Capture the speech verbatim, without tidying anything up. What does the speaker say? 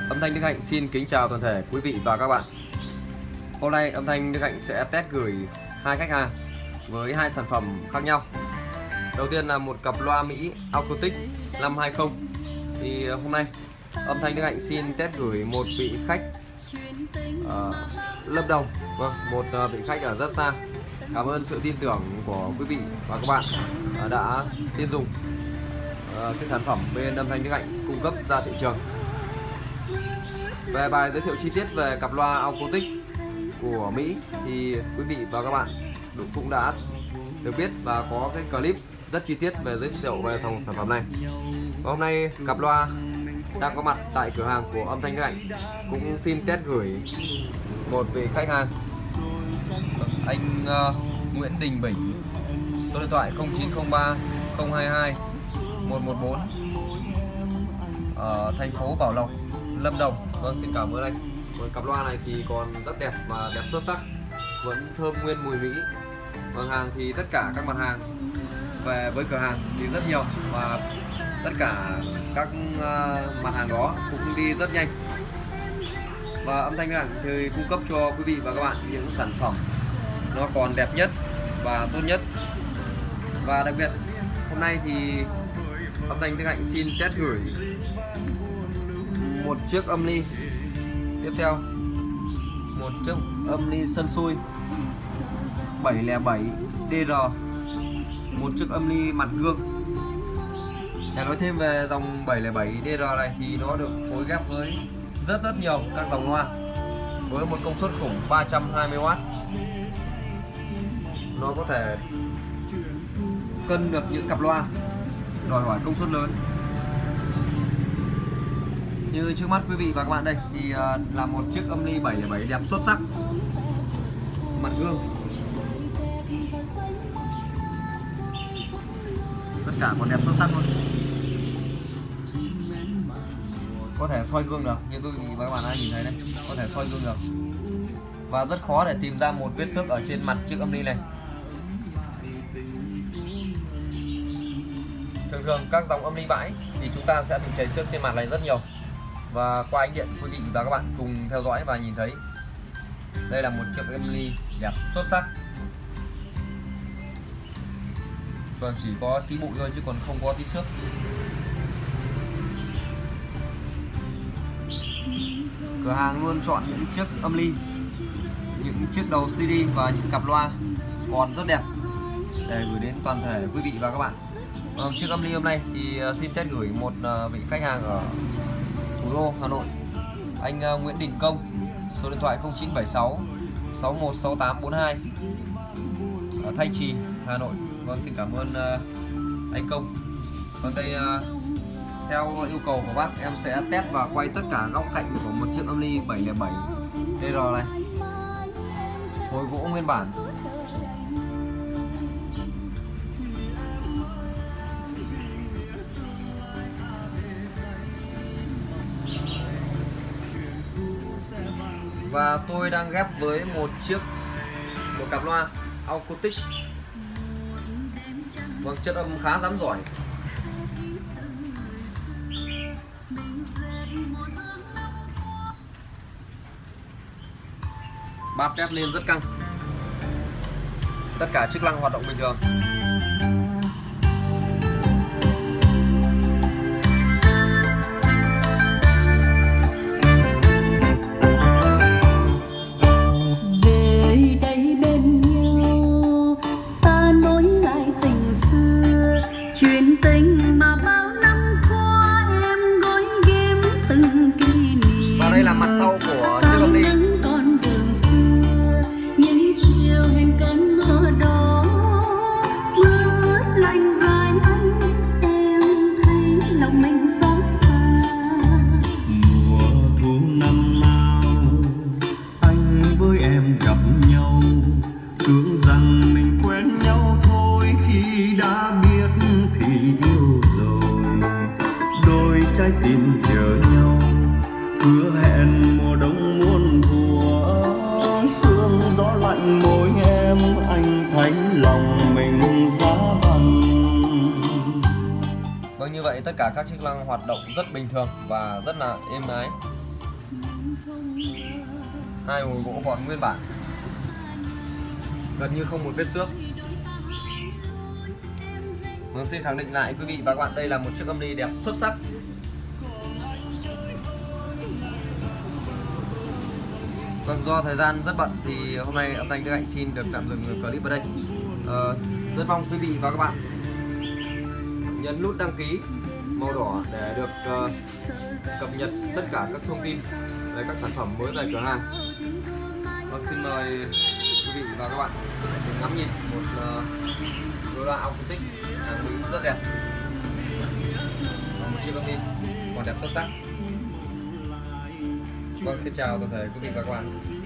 Âm thanh Đức Hạnh xin kính chào toàn thể quý vị và các bạn. Hôm nay âm thanh Đức Hạnh sẽ test gửi hai khách hàng với hai sản phẩm khác nhau. Đầu tiên là một cặp loa Mỹ Acoustic năm hai không. Thì hôm nay âm thanh Đức Hạnh xin test gửi một vị khách ở Lâm Đồng, vâng, một vị khách ở rất xa. Cảm ơn sự tin tưởng của quý vị và các bạn đã tin dùng cái sản phẩm bên âm thanh Đức Hạnh cung cấp ra thị trường. Về bài giới thiệu chi tiết về cặp loa acoustic của Mỹ thì quý vị và các bạn cũng đã được biết và có cái clip rất chi tiết về giới thiệu về dòng sản phẩm này. Và hôm nay cặp loa đang có mặt tại cửa hàng của âm thanh Đức Hạnh cũng xin test gửi một vị khách hàng, anh uh, Nguyễn Đình Bình, số điện thoại không chín không ba không hai hai một một bốn ở thành phố Bảo Lộc, Lâm Đồng. Vâng, xin cảm ơn anh. Với cặp loa này thì còn rất đẹp và đẹp xuất sắc, vẫn thơm nguyên mùi Mỹ. Vâng, hàng thì tất cả các mặt hàng về với cửa hàng thì rất nhiều và tất cả các uh, mặt hàng đó cũng đi rất nhanh. Và âm thanh Đức Hạnh thì cung cấp cho quý vị và các bạn những sản phẩm nó còn đẹp nhất và tốt nhất. Và đặc biệt hôm nay thì âm thanh Đức Hạnh xin test gửi một chiếc âm ly. Tiếp theo một chiếc âm ly Sunshine bảy không bảy D R, một chiếc âm ly mặt gương. Để nói thêm về dòng bảy không bảy D R này thì nó được phối ghép với rất rất nhiều các dòng loa với một công suất khủng ba trăm hai mươi oát. Nó có thể cân được những cặp loa đòi hỏi công suất lớn. Như trước mắt quý vị và các bạn đây thì là một chiếc âm ly bảy không bảy đẹp xuất sắc, mặt gương, tất cả còn đẹp xuất sắc luôn. Có thể soi gương được, như quý vị và các bạn đã nhìn thấy đây, có thể soi gương được. Và rất khó để tìm ra một vết xước ở trên mặt chiếc âm ly này. Thường thường các dòng âm ly bãi thì chúng ta sẽ bị chảy xước trên mặt này rất nhiều. Và qua ánh điện quý vị và các bạn cùng theo dõi và nhìn thấy đây là một chiếc âm ly đẹp xuất sắc. Vâng, chỉ có tí bụi thôi chứ còn không có tí xước. Cửa hàng luôn chọn những chiếc âm ly, những chiếc đầu xê đê và những cặp loa còn rất đẹp để gửi đến toàn thể quý vị và các bạn. Vâng, chiếc âm ly hôm nay thì xin test gửi một vị khách hàng ở thủ đô Hà Nội, anh Nguyễn Đình Công, số điện thoại không chín bảy sáu sáu một sáu tám bốn hai ở Thanh Trì, Hà Nội. Vâng, xin cảm ơn anh Công. Còn đây theo yêu cầu của bác em sẽ test và quay tất cả góc cạnh của một chiếc âm ly bảy không bảy D R này, phối gỗ nguyên bản. Và tôi đang ghép với một chiếc một cặp loa acoustic, vâng, chất âm khá rắn giỏi. Bát ép lên rất căng, tất cả chức năng hoạt động bình thường. Và đây là mặt sau của chiếc âm ly. Trái tim chờ nhau, hứa hẹn mùa đông muôn thuở, sương gió lạnh môi em, anh thấy lòng mình giá băng. Vâng, như vậy tất cả các chức năng hoạt động rất bình thường và rất là êm ái. Hai hồi gỗ còn nguyên bản, gần như không một vết xước. Vâng, xin khẳng định lại quý vị và các bạn, đây là một chiếc âm ly đẹp xuất sắc. Vâng, do thời gian rất bận thì hôm nay âm thanh Đức Hạnh xin được tạm dừng clip ở đây. Ờ, rất mong quý vị và các bạn nhấn nút đăng ký màu đỏ để được uh, cập nhật tất cả các thông tin về các sản phẩm mới tại cửa hàng. Vâng, xin mời quý vị và các bạn cùng ngắm nhìn một uh, Lola Acoustic hàng Mỹ rất đẹp, một chiếc âm ly còn đẹp xuất sắc. Vâng, xin chào toàn thể quý vị và các bạn.